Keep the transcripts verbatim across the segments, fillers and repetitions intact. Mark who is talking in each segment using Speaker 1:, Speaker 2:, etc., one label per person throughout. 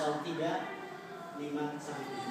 Speaker 1: Amsal tiga, lima sampai tujuh.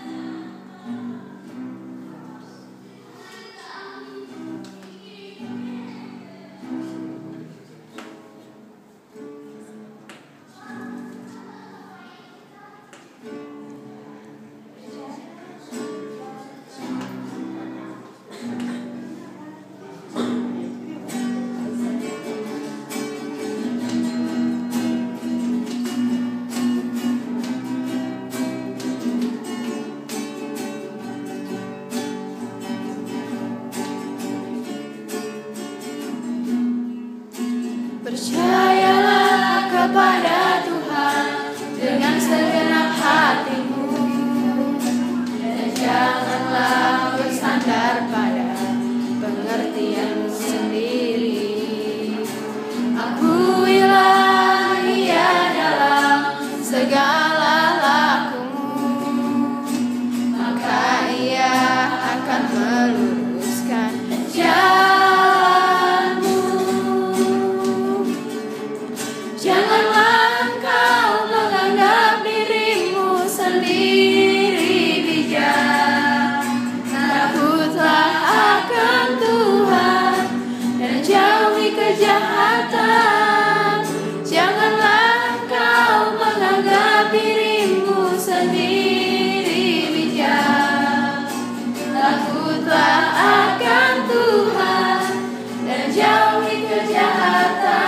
Speaker 2: Percayalah kepada Tuhan dengan segenap hatimu, dan janganlah bersandar pada pengertianmu sendiri. Akuilah Ia dalam segala lakumu, maka Ia akan meluruskan jalanmu. Janganlah engkau menganggap dirimu sendiri bijak. Takutlah akan Tuhan dan jauhi kejahatan. Janganlah engkau menganggap dirimu sendiri bijak. Takutlah akan Tuhan dan jauhi kejahatan.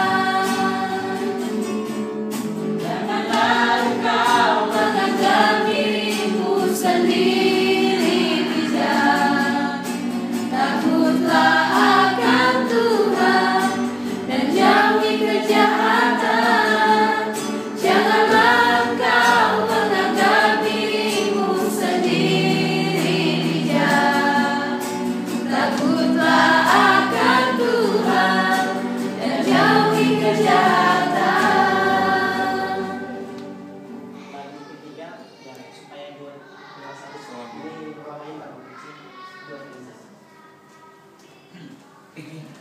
Speaker 2: Sendiri bijak, takutlah akan Tuhan dan jauhi kejahatan. Janganlah engkau menganggap dirimu sendiri bijak, takutlah akan Tuhan dan jauhi kejahatan.
Speaker 1: Ini